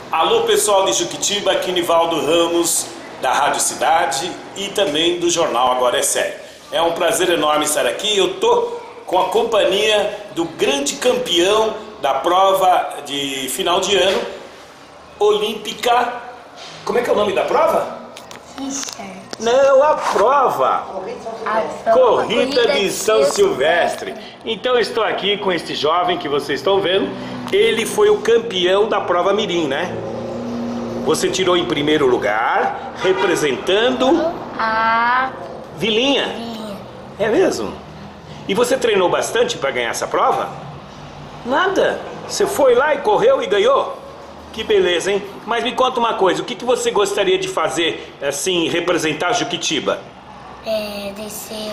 Alô pessoal de Juquitiba, aqui Nivaldo Ramos, da Rádio Cidade e também do Jornal Agora é Sério. É um prazer enorme estar aqui. Eu tô com a companhia do grande campeão da prova de final de ano, olímpica. Como é que é o nome da prova? Não, a prova! Corrida de São Silvestre. Então eu estou aqui com este jovem que vocês estão vendo. Ele foi o campeão da prova mirim, né? Você tirou em primeiro lugar, representando a Vilinha. É mesmo? E você treinou bastante para ganhar essa prova? Nada. Você foi lá e correu e ganhou? Que beleza, hein? Mas me conta uma coisa, o que você gostaria de fazer, assim, representar Juquitiba? Descer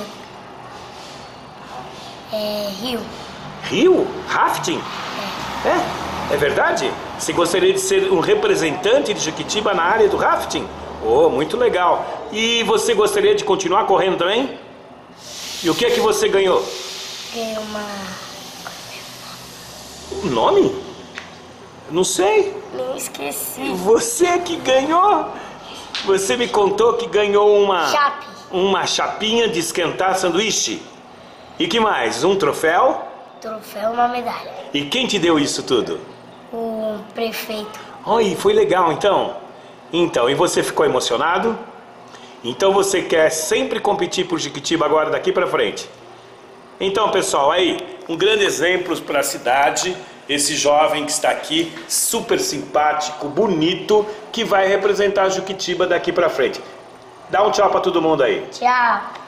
rio. Rio? Rafting? É verdade? Você gostaria de ser um representante de Juquitiba na área do rafting? Oh, muito legal. E você gostaria de continuar correndo também? E o que é que você ganhou? Ganhei Um nome? Não sei. Não esqueci. Você que ganhou? Você me contou que ganhou Chape. uma chapinha de esquentar sanduíche. E que mais? Um troféu? Troféu, uma medalha. E quem te deu isso tudo? O prefeito. Oi, foi legal então. Então, e você ficou emocionado? Então você quer sempre competir por Juquitiba agora daqui pra frente? Então, pessoal, aí, um grande exemplo para a cidade. Esse jovem que está aqui, super simpático, bonito, que vai representar Juquitiba daqui pra frente. Dá um tchau pra todo mundo aí. Tchau.